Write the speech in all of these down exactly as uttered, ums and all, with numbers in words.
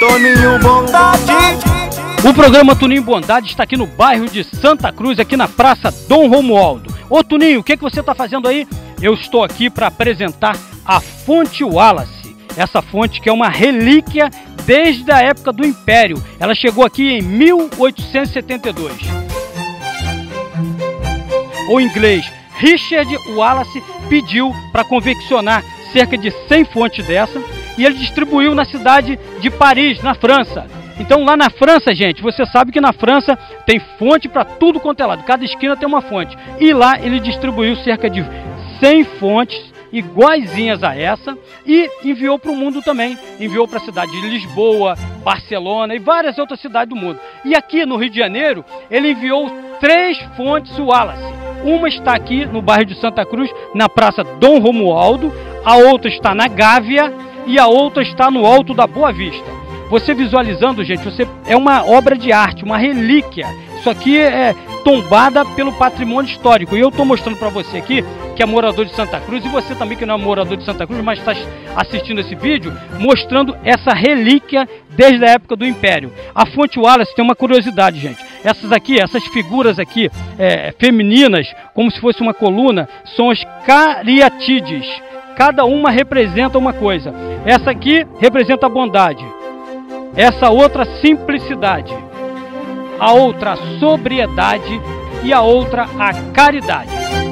Toninho Bondade. O programa Toninho Bondade está aqui no bairro de Santa Cruz, aqui na Praça Dom Romualdo. Ô Toninho, o que, que você está fazendo aí? Eu estou aqui para apresentar a Fonte Wallace. Essa fonte que é uma relíquia desde a época do Império. Ela chegou aqui em mil oitocentos e setenta e dois. O inglês Richard Wallace pediu para confeccionar cerca de cem fontes dessa e ele distribuiu na cidade de Paris, na França. Então lá na França, gente, você sabe que na França tem fonte para tudo quanto é lado, cada esquina tem uma fonte. E lá ele distribuiu cerca de cem fontes iguaizinhas a essa e enviou para o mundo também. Enviou para a cidade de Lisboa, Barcelona e várias outras cidades do mundo. E aqui no Rio de Janeiro ele enviou três fontes Wallace. Uma está aqui no bairro de Santa Cruz, na Praça Dom Romualdo, a outra está na Gávea e a outra está no Alto da Boa Vista. Você visualizando, gente, você é uma obra de arte, uma relíquia. Isso aqui é tombada pelo patrimônio histórico. E eu estou mostrando para você aqui, que é morador de Santa Cruz, e você também que não é morador de Santa Cruz, mas está assistindo esse vídeo, mostrando essa relíquia desde a época do Império. A Fonte Wallace tem uma curiosidade, gente. Essas aqui, essas figuras aqui, é, femininas, como se fosse uma coluna, são as cariatídeas. Cada uma representa uma coisa. Essa aqui representa a bondade. Essa outra, simplicidade. A outra, sobriedade. E a outra, a caridade.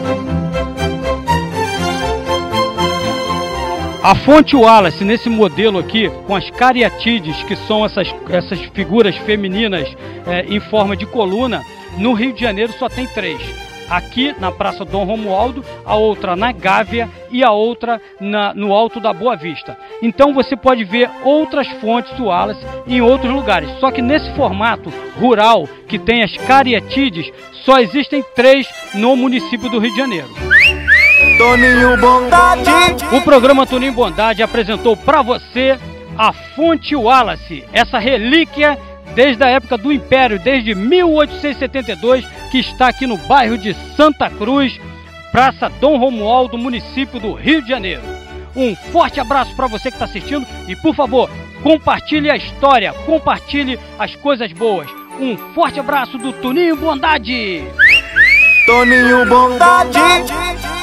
A Fonte Wallace, nesse modelo aqui, com as cariatídeas, que são essas, essas figuras femininas é, em forma de coluna, no Rio de Janeiro só tem três. Aqui na Praça Dom Romualdo, a outra na Gávea e a outra na, no Alto da Boa Vista. Então você pode ver outras fontes Wallace em outros lugares. Só que nesse formato rural, que tem as cariatídeas, só existem três no município do Rio de Janeiro. Toninho Bondade. O programa Toninho Bondade apresentou para você a Fonte Wallace, essa relíquia desde a época do Império, desde mil oitocentos e setenta e dois, que está aqui no bairro de Santa Cruz, Praça Dom Romualdo, município do Rio de Janeiro. Um forte abraço para você que está assistindo e, por favor, compartilhe a história, compartilhe as coisas boas. Um forte abraço do Toninho Bondade. Toninho Bondade.